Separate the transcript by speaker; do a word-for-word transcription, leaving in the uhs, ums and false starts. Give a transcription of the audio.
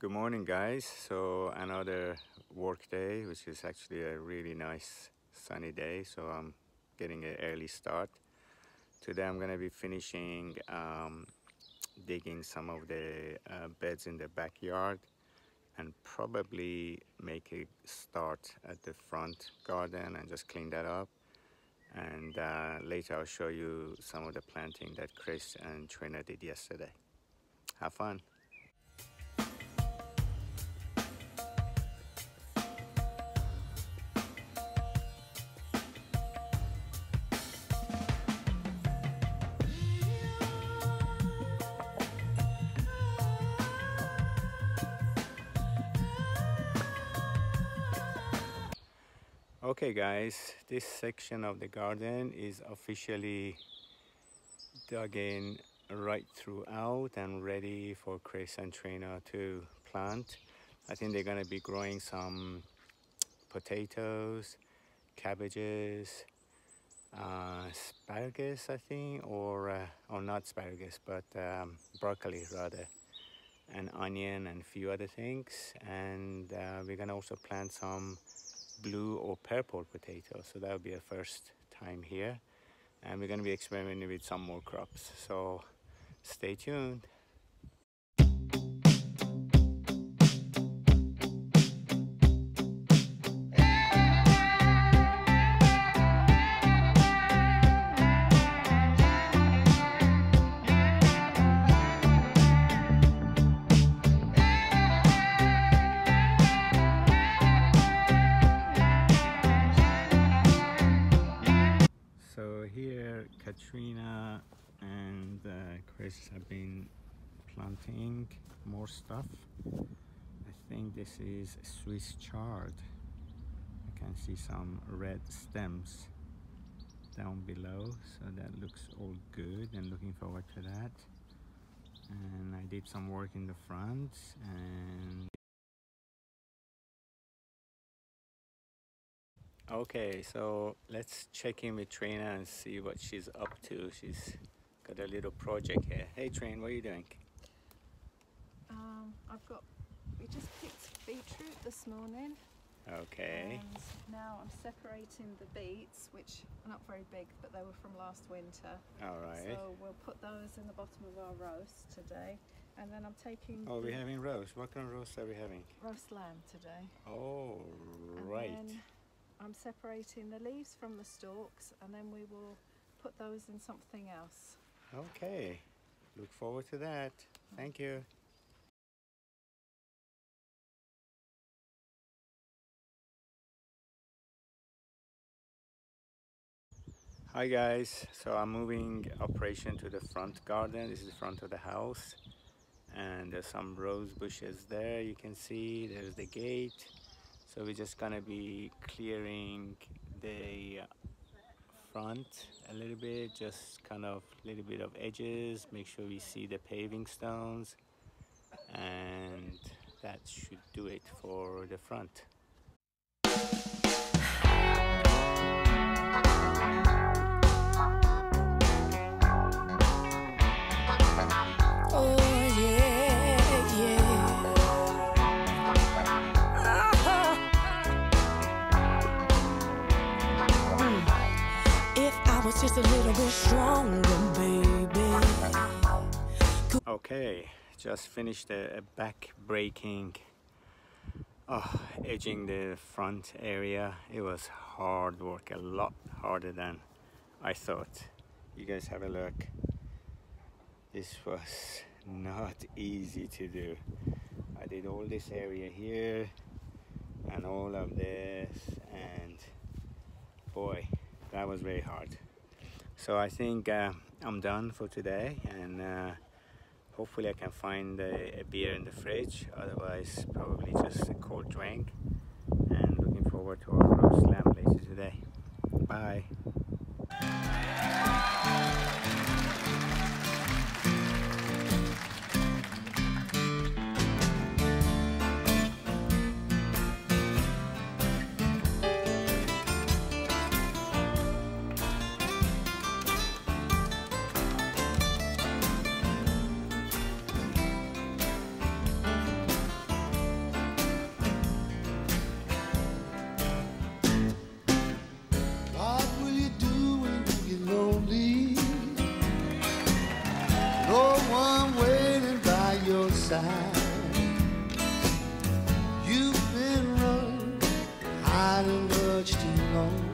Speaker 1: Good morning, guys. So another work day, which is actually a really nice sunny day. So I'm getting an early start. Today I'm going to be finishing um, digging some of the uh, beds in the backyard and probably make a start at the front garden and just clean that up. And uh, later I'll show you some of the planting that Chris and Trina did yesterday. Have fun. Okay guys, this section of the garden is officially dug in right throughout and ready for Chris and Trina to plant. I think they're going to be growing some potatoes, cabbages, uh, asparagus I think, or, uh, or not asparagus, but um, broccoli rather, and onion and a few other things. And uh, we're going to also plant some blue or purple potatoes, so that will be a first time here, and we're going to be experimenting with some more crops, so stay tuned. So here Katrina and uh, Chris have been planting more stuff. I think this is Swiss chard. I can see some red stems down below, so that looks all good and looking forward to that. And I did some work in the front, and okay, so let's check in with Trina and see what she's up to. She's got a little project here. Hey Trina, what are you doing?
Speaker 2: Um, I've got, we just picked beetroot this morning.
Speaker 1: Okay.
Speaker 2: And now I'm separating the beets, which are not very big, but they were from last winter.
Speaker 1: All right.
Speaker 2: So we'll put those in the bottom of our roast today. And then I'm taking...
Speaker 1: Oh, we're having roast. What kind of roast are we having?
Speaker 2: Roast lamb today.
Speaker 1: Oh, right.
Speaker 2: And then I'm separating the leaves from the stalks, and then we will put those in something else.
Speaker 1: Okay. Look forward to that. Thank you. Hi guys, so I'm moving operation to the front garden. This is the front of the house, and there's some rose bushes there. You can see there's the gate. So we're just gonna be clearing the front a little bit, just kind of a little bit of edges, make sure we see the paving stones, and that should do it for the front.
Speaker 3: Just a little bit stronger, baby.
Speaker 1: Okay, just finished a, a back breaking, oh, edging the front area. It was hard work, a lot harder than I thought. You guys have a look. This was not easy to do. I did all this area here and all of this, and boy, that was very hard. So I think uh, I'm done for today, and uh, hopefully I can find a, a beer in the fridge, otherwise probably just a cold drink. And looking forward to our roast lamb later today. Bye.
Speaker 4: no one waiting by your side. You've been running, hiding much too long.